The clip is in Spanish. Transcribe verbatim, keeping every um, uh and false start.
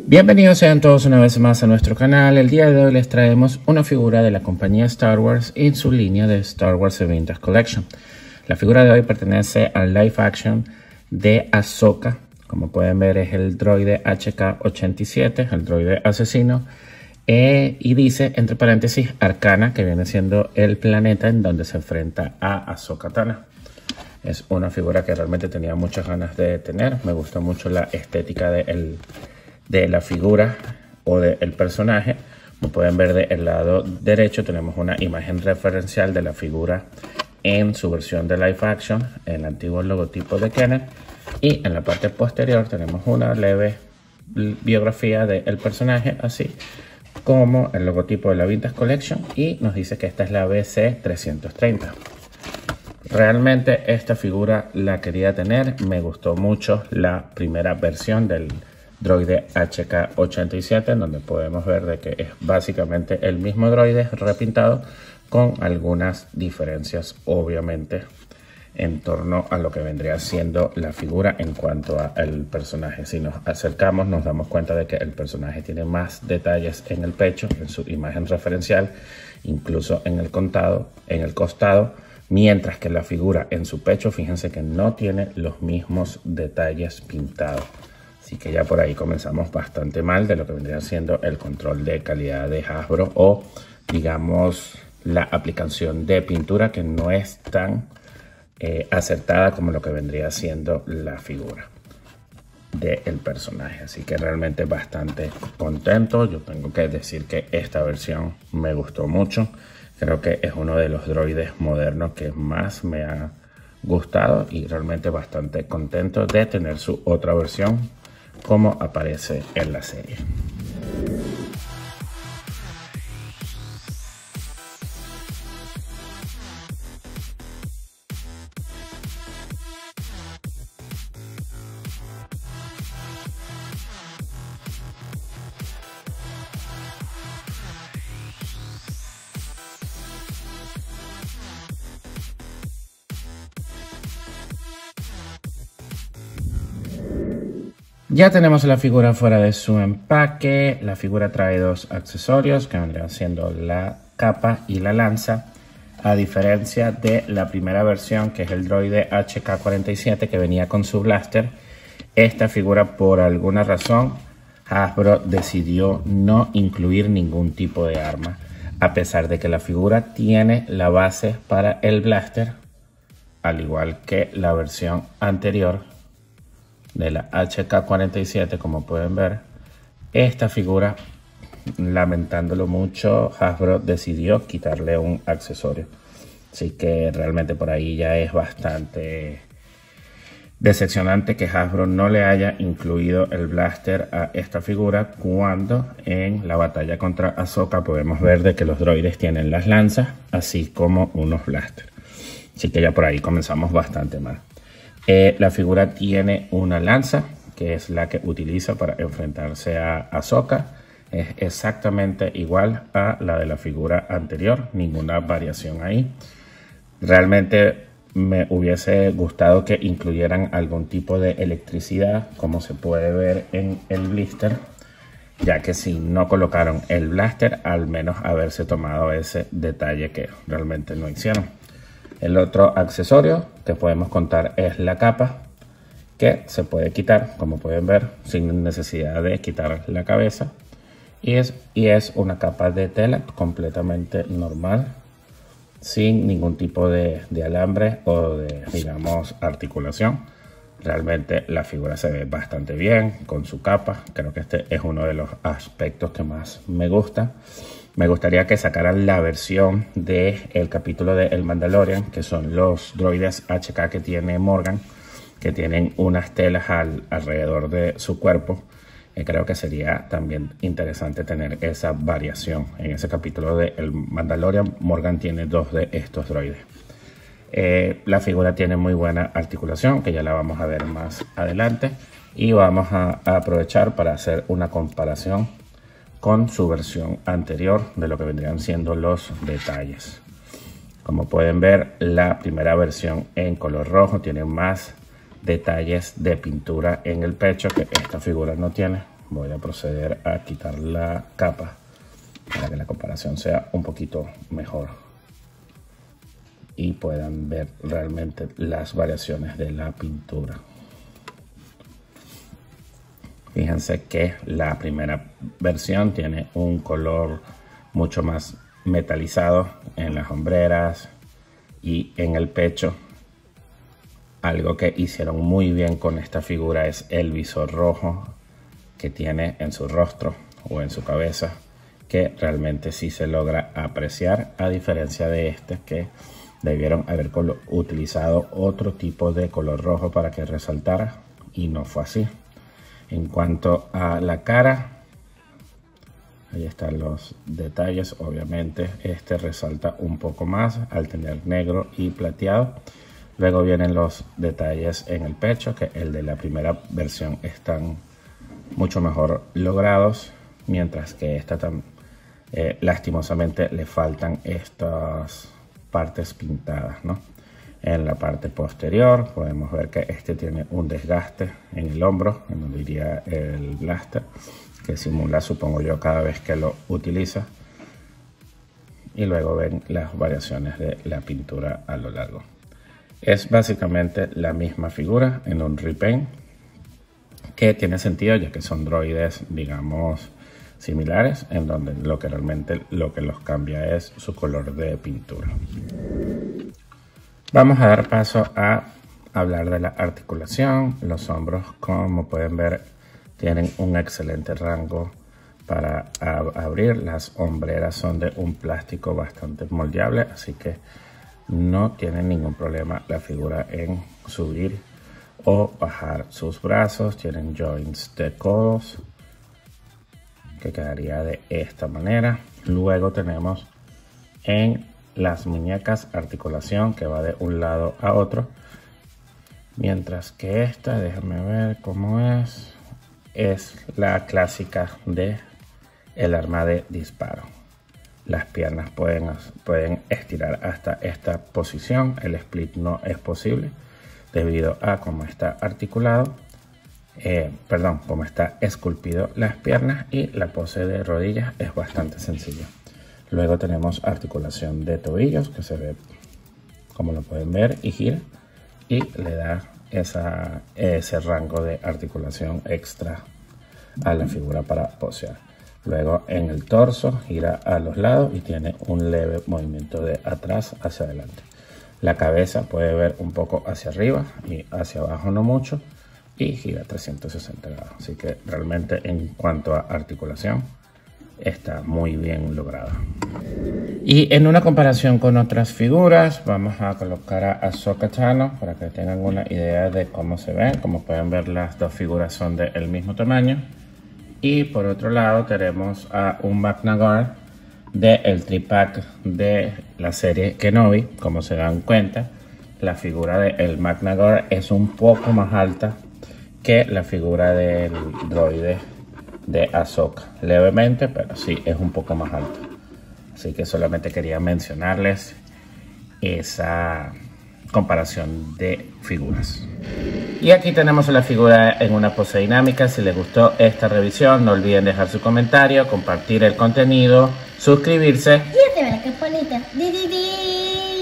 Bienvenidos sean todos una vez más a nuestro canal. El día de hoy les traemos una figura de la compañía Star Wars y su línea de Star Wars Vintage Collection. La figura de hoy pertenece al live action de Ahsoka. Como pueden ver, es el droide H K ochenta y siete, el droide asesino. Eh, y dice, entre paréntesis, Arcana, que viene siendo el planeta en donde se enfrenta a Ahsoka Tano. Es una figura que realmente tenía muchas ganas de tener. Me gustó mucho la estética de, el, de la figura o del personaje. Como pueden ver, del lado derecho tenemos una imagen referencial de la figura en su versión de live action, el antiguo logotipo de Kenneth. Y en la parte posterior tenemos una leve biografía del personaje, así como el logotipo de la Vintage Collection, y nos dice que esta es la B C trescientos treinta. Realmente esta figura la quería tener. Me gustó mucho la primera versión del droide H K ochenta y siete, en donde podemos ver de que es básicamente el mismo droide repintado, con algunas diferencias obviamente en torno a lo que vendría siendo la figura en cuanto al personaje. Si nos acercamos nos damos cuenta de que el personaje tiene más detalles en el pecho, en su imagen referencial, incluso en el contado, en el costado, mientras que la figura en su pecho, fíjense que no tiene los mismos detalles pintados. Así que ya por ahí comenzamos bastante mal de lo que vendría siendo el control de calidad de Hasbro, o digamos la aplicación de pintura, que no es tan eh, acertada como lo que vendría siendo la figura del personaje. Así que realmente bastante contento. Yo tengo que decir que esta versión me gustó mucho. Creo que es uno de los droides modernos que más me ha gustado, y realmente bastante contento de tener su otra versión como aparece en la serie. Ya tenemos la figura fuera de su empaque. La figura trae dos accesorios que vendrían siendo la capa y la lanza, a diferencia de la primera versión, que es el droide H K cuarenta y siete, que venía con su blaster. Esta figura, por alguna razón, Hasbro decidió no incluir ningún tipo de arma, a pesar de que la figura tiene la base para el blaster, al igual que la versión anterior de la H K cuarenta y siete. Como pueden ver, esta figura, lamentándolo mucho, Hasbro decidió quitarle un accesorio. Así que realmente por ahí ya es bastante decepcionante que Hasbro no le haya incluido el blaster a esta figura, cuando en la batalla contra Ahsoka podemos ver de que los droides tienen las lanzas, así como unos blasters. Así que ya por ahí comenzamos bastante mal. Eh, la figura tiene una lanza, que es la que utiliza para enfrentarse a Ahsoka. Es exactamente igual a la de la figura anterior, ninguna variación ahí. Realmente me hubiese gustado que incluyeran algún tipo de electricidad, como se puede ver en el blister, ya que si no colocaron el blaster, al menos haberse tomado ese detalle que realmente no hicieron. El otro accesorio que podemos contar es la capa, que se puede quitar, como pueden ver, sin necesidad de quitar la cabeza. Y es, y es una capa de tela completamente normal, sin ningún tipo de, de alambre o de, digamos, articulación. Realmente la figura se ve bastante bien con su capa. Creo que este es uno de los aspectos que más me gusta. Me gustaría que sacaran la versión del capítulo de El Mandalorian, que son los droides H K que tiene Morgan, que tienen unas telas al, alrededor de su cuerpo. Eh, creo que sería también interesante tener esa variación. En ese capítulo de El Mandalorian, Morgan tiene dos de estos droides. Eh, la figura tiene muy buena articulación, que ya la vamos a ver más adelante, y vamos a, a aprovechar para hacer una comparación con su versión anterior de lo que vendrían siendo los detalles. Como pueden ver, la primera versión en color rojo tiene más detalles de pintura en el pecho, que esta figura no tiene. voy a proceder a quitar la capa para que la comparación sea un poquito mejor y puedan ver realmente las variaciones de la pintura. Fíjense que la primera versión tiene un color mucho más metalizado en las hombreras y en el pecho. Algo que hicieron muy bien con esta figura es el visor rojo que tiene en su rostro o en su cabeza, que realmente sí se logra apreciar, a diferencia de este que debieron haber utilizado otro tipo de color rojo para que resaltara y no fue así. En cuanto a la cara, ahí están los detalles. Obviamente este resalta un poco más al tener negro y plateado. Luego vienen los detalles en el pecho, que el de la primera versión están mucho mejor logrados, mientras que esta tan, eh, lastimosamente le faltan estas partes pintadas, ¿no? En la parte posterior podemos ver que este tiene un desgaste en el hombro, en donde iría el blaster, que simula, supongo yo, cada vez que lo utiliza. Y luego ven las variaciones de la pintura a lo largo. Es básicamente la misma figura en un repaint, que tiene sentido ya que son droides, digamos, similares, en donde lo que realmente lo que los cambia es su color de pintura. Vamos a dar paso a hablar de la articulación. Los hombros, como pueden ver, tienen un excelente rango para abrir. Las hombreras son de un plástico bastante moldeable, así que no tiene ningún problema la figura en subir o bajar sus brazos. Tienen joints de codos que quedaría de esta manera. Luego tenemos en las muñecas articulación que va de un lado a otro, mientras que esta, déjame ver cómo es, es la clásica de el arma de disparo. Las piernas pueden, pueden estirar hasta esta posición. El split no es posible debido a cómo está articulado, eh, perdón, cómo está esculpido las piernas, y la pose de rodillas es bastante sencilla. Luego tenemos articulación de tobillos, que se ve, como lo pueden ver, y gira y le da esa, ese rango de articulación extra a la figura para posear. Luego en el torso gira a los lados y tiene un leve movimiento de atrás hacia adelante. La cabeza puede ver un poco hacia arriba y hacia abajo no mucho, y gira trescientos sesenta grados. Así que realmente en cuanto a articulación está muy bien lograda. Y en una comparación con otras figuras, vamos a colocar a Ahsoka Tano para que tengan una idea de cómo se ven. Como pueden ver, las dos figuras son del mismo tamaño. Y por otro lado tenemos a un Magna Guard del tripack de la serie Kenobi. Como se dan cuenta, la figura del Magna Guard es un poco más alta que la figura del droide de Ahsoka. Levemente, pero sí es un poco más alta. Así que solamente quería mencionarles esa comparación de figuras. Y aquí tenemos la figura en una pose dinámica. Si les gustó esta revisión, no olviden dejar su comentario, compartir el contenido, suscribirse y activar la campanita. ¡Di, di, di!